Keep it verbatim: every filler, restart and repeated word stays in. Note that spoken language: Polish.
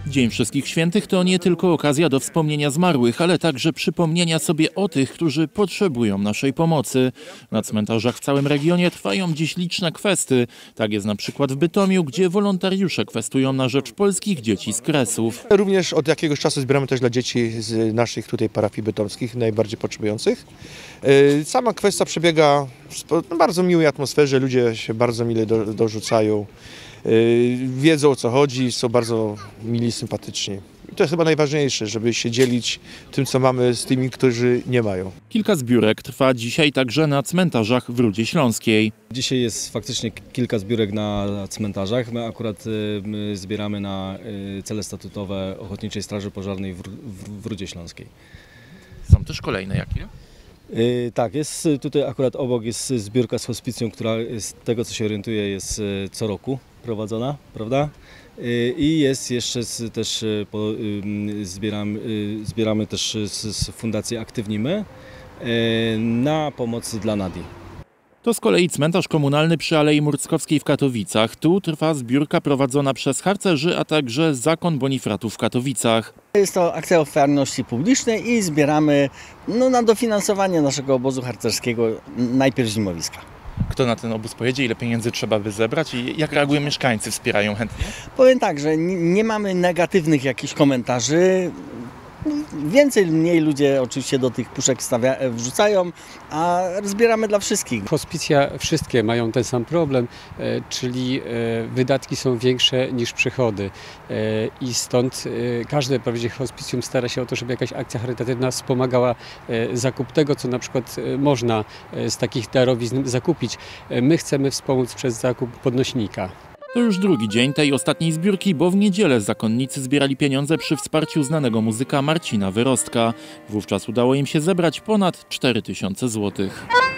Dzień Wszystkich Świętych to nie tylko okazja do wspomnienia zmarłych, ale także przypomnienia sobie o tych, którzy potrzebują naszej pomocy. Na cmentarzach w całym regionie trwają dziś liczne kwesty. Tak jest na przykład w Bytomiu, gdzie wolontariusze kwestują na rzecz polskich dzieci z Kresów. Również od jakiegoś czasu zbieramy też dla dzieci z naszych tutaj parafii bytomskich, najbardziej potrzebujących. Sama kwestia przebiega w bardzo miłej atmosferze, ludzie się bardzo mile do, dorzucają. Wiedzą, o co chodzi, są bardzo mili, sympatyczni. I to jest chyba najważniejsze, żeby się dzielić tym, co mamy, z tymi, którzy nie mają. Kilka zbiórek trwa dzisiaj także na cmentarzach w Rudzie Śląskiej. Dzisiaj jest faktycznie kilka zbiórek na cmentarzach. My akurat my zbieramy na cele statutowe Ochotniczej Straży Pożarnej w, w, w Rudzie Śląskiej. Są też kolejne jakie? Yy, tak, jest tutaj akurat obok jest zbiórka z hospicjum, która z tego co się orientuję jest co roku prowadzona, prawda? Yy, I jest jeszcze z, też po, yy, zbieram, yy, zbieramy też z, z Fundacji Aktywnimy yy, na pomoc dla Nadii. To z kolei cmentarz komunalny przy Alei Murckowskiej w Katowicach. Tu trwa zbiórka prowadzona przez harcerzy, a także Zakon Bonifratów w Katowicach. Jest to akcja ofiarności publicznej i zbieramy no, na dofinansowanie naszego obozu harcerskiego, najpierw zimowiska. Kto na ten obóz pojedzie? Ile pieniędzy trzeba by zebrać i jak reagują mieszkańcy? Wspierają chętnie? Powiem tak, że nie, nie mamy negatywnych jakichś komentarzy. Więcej lub mniej ludzie oczywiście do tych puszek stawia, wrzucają, a zbieramy dla wszystkich. Hospicja wszystkie mają ten sam problem, czyli wydatki są większe niż przychody i stąd każde prawie hospicjum stara się o to, żeby jakaś akcja charytatywna wspomagała zakup tego, co na przykład można z takich darowizn zakupić. My chcemy wspomóc przez zakup podnośnika. To już drugi dzień tej ostatniej zbiórki, bo w niedzielę zakonnicy zbierali pieniądze przy wsparciu znanego muzyka Marcina Wyrostka. Wówczas udało im się zebrać ponad cztery tysiące złotych.